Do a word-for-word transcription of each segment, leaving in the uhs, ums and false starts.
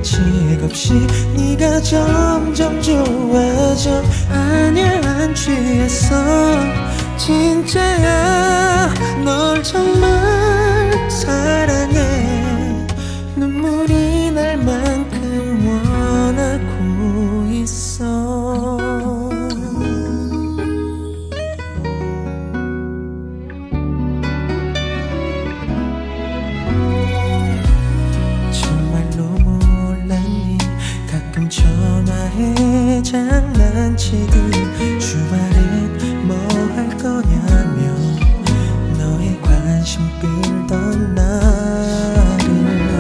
대책 없이 네가 점점 좋아져. 아니야 안 취했어 진짜야 널 정말 사랑해. 눈물이 날 만큼 원하고 있어. 전화해 장난치듯 주말엔 뭐 할 거냐며 너의 관심 끌던 나를.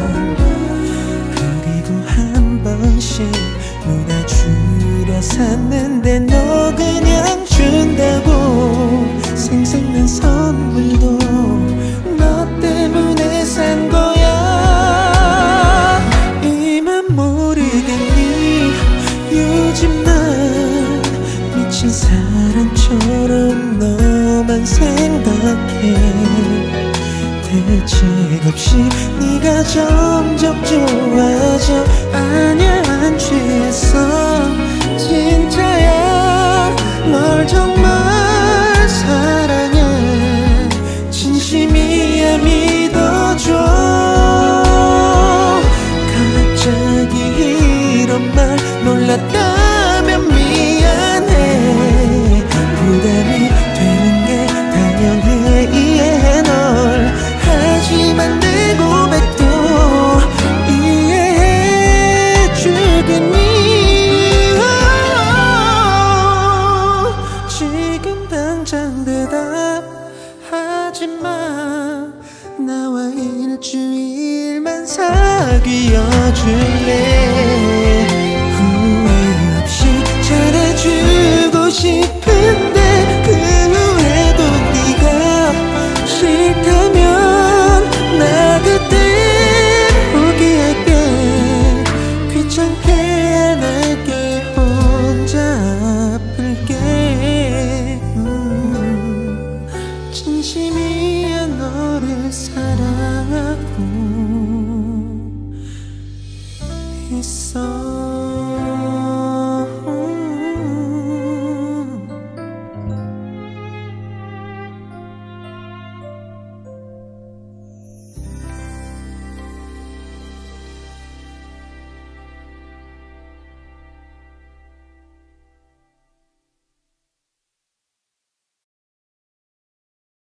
그리고 한 번씩 무너주려 샀는데 너 그냥 준다고. 생생난 선물도 너 때문에 산 거야. 이만 모르겠니 요즘 난 미친 사람처럼 너만 생각해. 대책 없이 네가 점점 좋아져. 아니야 안 취했어 진짜야 널 정말 사랑해. 진심이야 믿어줘. 갑자기 이런 말 몰랐다면 미안해. 부담이 되는 게 당연해 이해해 널. 하지만 내 고백도 이해해 주겠니. 지금 당장 대답하지 마. 나와 일주일만 사귀어 줄래. 후회 없이 잘해주고 싶은데 그 후에도 네가 싫다면 나 그때 포기할게. 귀찮게 안 할게 혼자 아플게. 음, 진심이야 너를 사랑하고 있어.